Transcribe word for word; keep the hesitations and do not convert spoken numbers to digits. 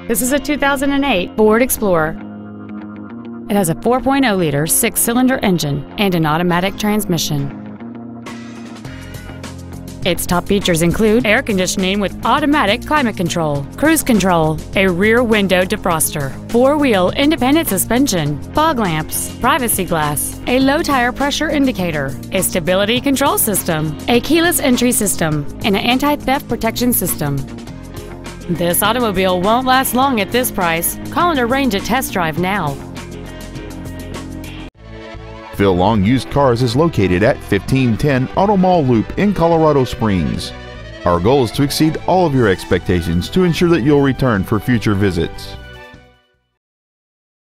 This is a two thousand eight Ford Explorer. It has a four point oh liter six-cylinder engine and an automatic transmission. Its top features include air conditioning with automatic climate control, cruise control, a rear window defroster, four-wheel independent suspension, fog lamps, privacy glass, a low tire pressure indicator, a stability control system, a keyless entry system, and an anti-theft protection system. This automobile won't last long at this price. Call and arrange a test drive now. Phil Long Used Cars is located at fifteen ten Auto Mall Loop in Colorado Springs. Our goal is to exceed all of your expectations to ensure that you'll return for future visits.